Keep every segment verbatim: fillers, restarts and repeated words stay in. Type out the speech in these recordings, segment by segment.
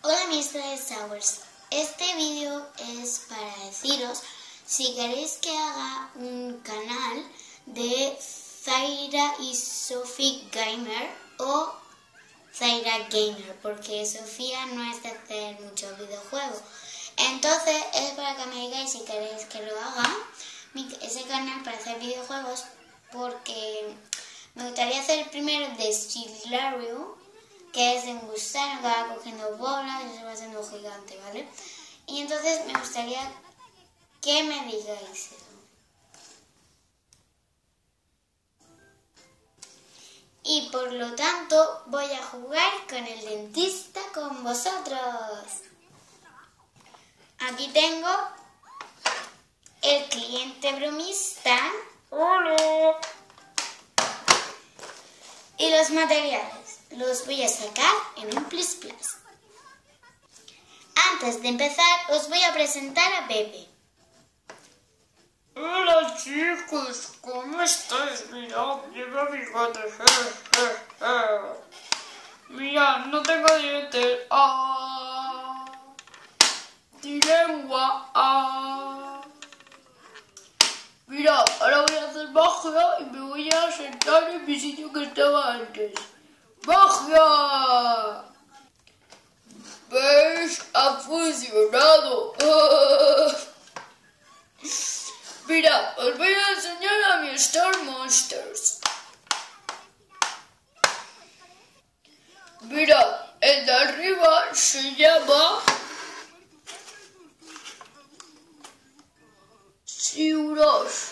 Hola mis Sours, este vídeo es para deciros si queréis que haga un canal de Zaira y Sophie Gamer o Zaira Gamer, porque Sofía no es de hacer muchos videojuegos. Entonces es para que me digáis si queréis que lo haga ese canal para hacer videojuegos, porque me gustaría hacer el primero de Stilario, que es de un gusano que va cogiendo bolas y se va haciendo gigante, ¿vale? Y entonces me gustaría que me digáis eso. Y por lo tanto voy a jugar con el dentista con vosotros. Aquí tengo el cliente bromista. ¡Hola! Y los materiales los voy a sacar en un plus plus. Antes de empezar os voy a presentar a Pepe. Hola chicos, ¿cómo estáis? Mirad, lleva bigotes. Mirad, no tengo dientes. Ah. Ni lengua. Ah. Mirad, ahora voy a hacer magia y me voy a sentar en mi sitio que estaba antes. ¡Magia! ¿Veis? Ha funcionado. Mira, os voy a enseñar a mi Star Monsters. Mira, el de arriba se llama Siuros.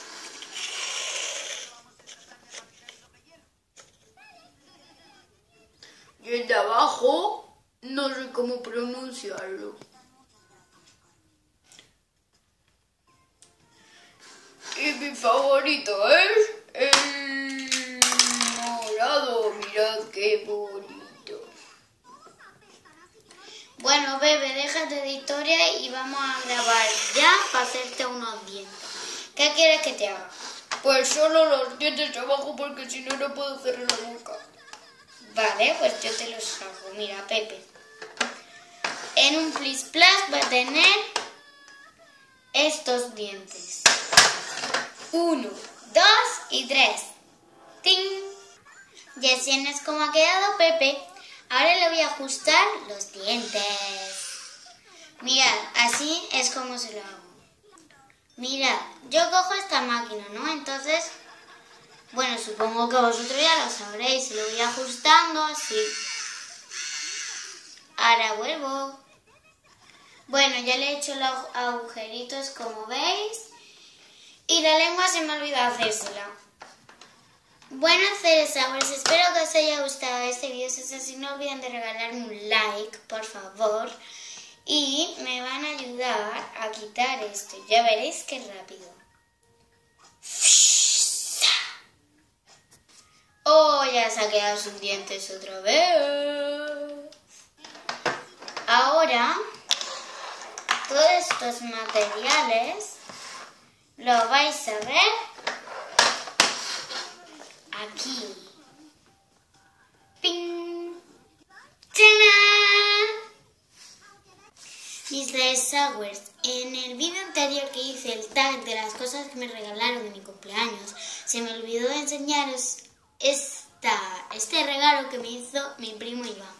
Y el de abajo, no sé cómo pronunciarlo. Y mi favorito es el morado. Mirad qué bonito. Bueno, Bebe, déjate de historia y vamos a grabar ya para hacerte unos dientes. ¿Qué quieres que te haga? Pues solo los dientes de abajo, porque si no, no puedo cerrar la boca. Vale, pues yo te los hago. Mira, Pepe. En un plis plus va a tener estos dientes. Uno, dos y tres. ¡Ting! Ya tienes cómo ha quedado, Pepe. Ahora le voy a ajustar los dientes. Mirad, así es como se lo hago. Mirad, yo cojo esta máquina, ¿no? Entonces, bueno, supongo que vosotros ya lo sabréis. Lo voy ajustando así. Ahora vuelvo. Bueno, ya le he hecho los agujeritos, como veis. Y la lengua se me ha olvidado hacérsela. Bueno, Ceresaurs, espero que os haya gustado este vídeo. Si es así, no olviden de regalarme un like, por favor. Y me van a ayudar a quitar esto. Ya veréis qué rápido. Oh, ya se ha quedado sin dientes otra vez. Ahora, todos estos materiales lo vais a ver aquí. ¡Ping! ¡Tana! Mis Sours, en el vídeo anterior que hice el tag de las cosas que me regalaron de mi cumpleaños, se me olvidó enseñaros esta, este regalo que me hizo mi primo Iván.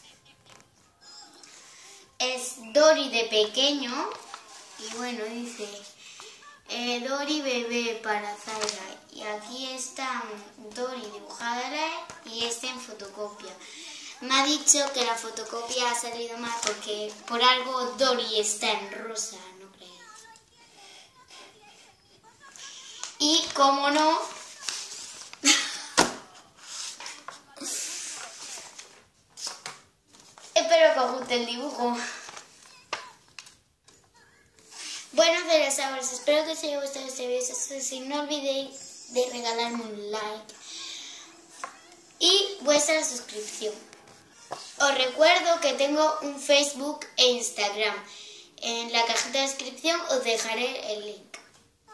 Es Dory de pequeño y bueno, dice eh, Dory bebé para Zaira, y aquí está Dory dibujada y este en fotocopia. Me ha dicho que la fotocopia ha salido mal porque por algo Dory está en rosa, ¿no crees? Y como no, espero que os guste el dibujo. Bueno, Ceresaurs, espero que os haya gustado este vídeo. Si no olvidéis de regalarme un like y vuestra suscripción. Os recuerdo que tengo un Facebook e Instagram. En la cajita de descripción os dejaré el link.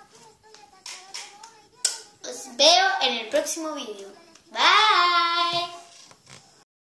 Os veo en el próximo vídeo. Bye.